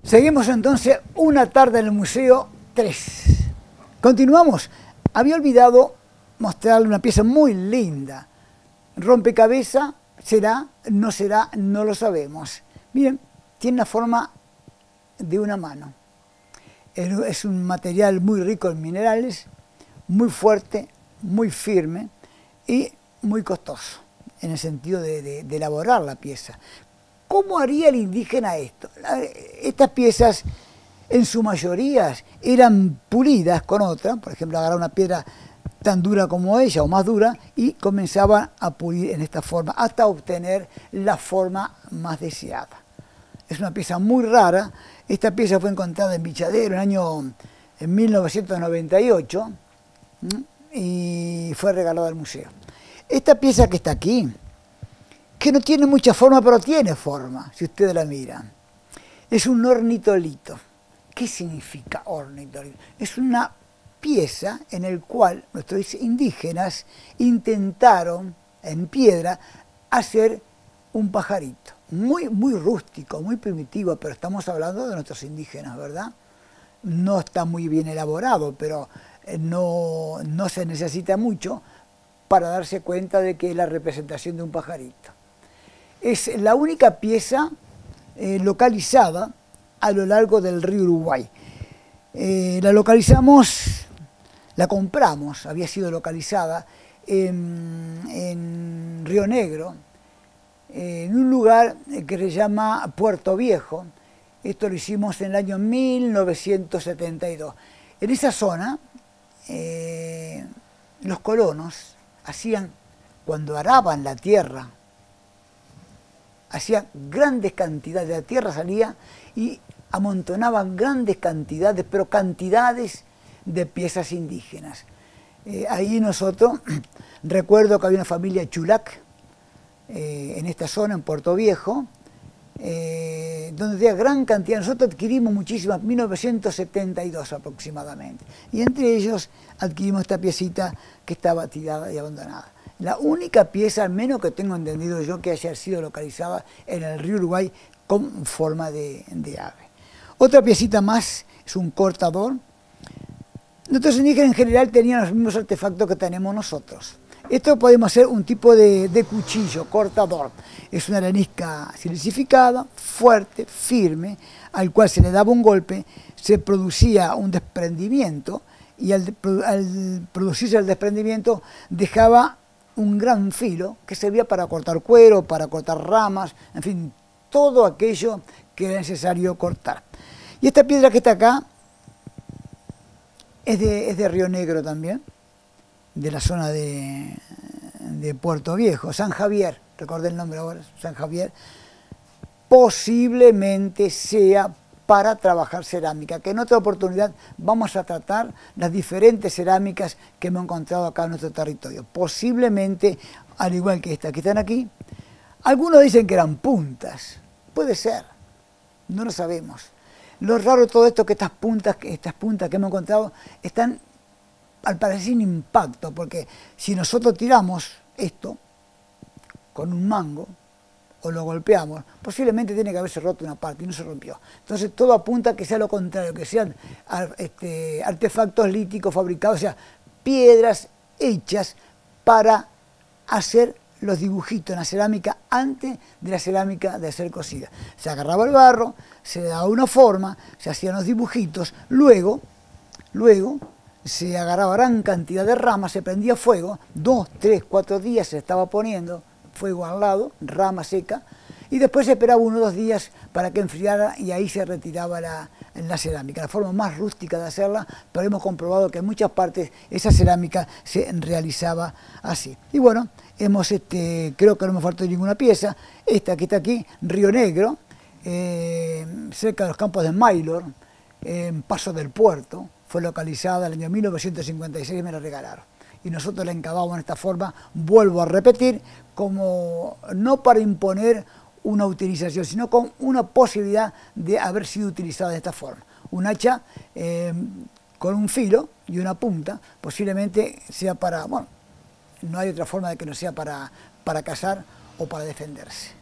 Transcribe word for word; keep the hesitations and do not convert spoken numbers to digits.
Seguimos entonces una tarde en el Museo tres. Continuamos. Había olvidado mostrarle una pieza muy linda. Rompecabezas, será, no será, no lo sabemos. Miren, tiene la forma de una mano. Es un material muy rico en minerales, muy fuerte, muy firme y muy costoso, en el sentido de, de, de elaborar la pieza. ¿Cómo haría el indígena esto? Estas piezas, en su mayoría, eran pulidas con otra, por ejemplo, agarrar una piedra tan dura como ella o más dura y comenzaban a pulir en esta forma hasta obtener la forma más deseada. Es una pieza muy rara. Esta pieza fue encontrada en Bichadero en el año en mil novecientos noventa y ocho y fue regalada al museo. Esta pieza que está aquí, que no tiene mucha forma, pero tiene forma, si ustedes la miran, es un ornitolito. ¿Qué significa ornitolito? Es una pieza en la cual nuestros indígenas intentaron, en piedra, hacer un pajarito. Muy, muy rústico, muy primitivo, pero estamos hablando de nuestros indígenas, ¿verdad? No está muy bien elaborado, pero no, no se necesita mucho para darse cuenta de que es la representación de un pajarito. Es la única pieza eh, localizada a lo largo del río Uruguay. Eh, la localizamos, la compramos, había sido localizada en, en Río Negro, en un lugar que se llama Puerto Viejo. Esto lo hicimos en el año mil novecientos setenta y dos. En esa zona, eh, los colonos hacían, cuando araban la tierra, hacían grandes cantidades, de la tierra salía y amontonaban grandes cantidades, pero cantidades de piezas indígenas. Eh, ahí nosotros, recuerdo que había una familia chulac, Eh, en esta zona, en Puerto Viejo, eh, donde había gran cantidad. Nosotros adquirimos muchísimas, mil novecientos setenta y dos aproximadamente, y entre ellos adquirimos esta piecita que estaba tirada y abandonada. La única pieza, al menos que tengo entendido yo, que haya sido localizada en el río Uruguay con forma de, de ave. Otra piecita más es un cortador. Nuestros indígenas en general tenían los mismos artefactos que tenemos nosotros. Esto podemos hacer un tipo de, de cuchillo, cortador. Es una arenisca silicificada, fuerte, firme, al cual se le daba un golpe, se producía un desprendimiento y al, al producirse el desprendimiento dejaba un gran filo que servía para cortar cuero, para cortar ramas, en fin, todo aquello que era necesario cortar. Y esta piedra que está acá es de, es de Río Negro también, de la zona de, de Puerto Viejo, San Javier, recordé el nombre ahora, San Javier, posiblemente sea para trabajar cerámica, que en otra oportunidad vamos a tratar las diferentes cerámicas que hemos encontrado acá en nuestro territorio. Posiblemente, al igual que esta que están aquí, algunos dicen que eran puntas, puede ser, no lo sabemos. Lo raro de todo esto es que estas puntas, estas puntas que hemos encontrado están al parecer sin impacto, porque si nosotros tiramos esto con un mango o lo golpeamos, posiblemente tiene que haberse roto una parte y no se rompió. Entonces todo apunta a que sea lo contrario, que sean este, artefactos líticos fabricados, o sea, piedras hechas para hacer los dibujitos en la cerámica antes de la cerámica de ser cocida. Se agarraba el barro, se le daba una forma, se hacían los dibujitos, luego, luego, se agarraba gran cantidad de ramas, se prendía fuego, dos, tres, cuatro días se estaba poniendo fuego al lado, rama seca, y después se esperaba uno o dos días para que enfriara y ahí se retiraba la, la cerámica. La forma más rústica de hacerla, pero hemos comprobado que en muchas partes esa cerámica se realizaba así. Y bueno, hemos, este, creo que no me faltó ninguna pieza. Esta que está aquí, Río Negro, eh, cerca de los campos de Maylor, en Paso del Puerto, fue localizada en el año mil novecientos cincuenta y seis y me la regalaron. Y nosotros la encavamos en esta forma, vuelvo a repetir, como no para imponer una utilización, sino con una posibilidad de haber sido utilizada de esta forma. Un hacha eh, con un filo y una punta, posiblemente sea para, bueno, no hay otra forma de que no sea para, para cazar o para defenderse.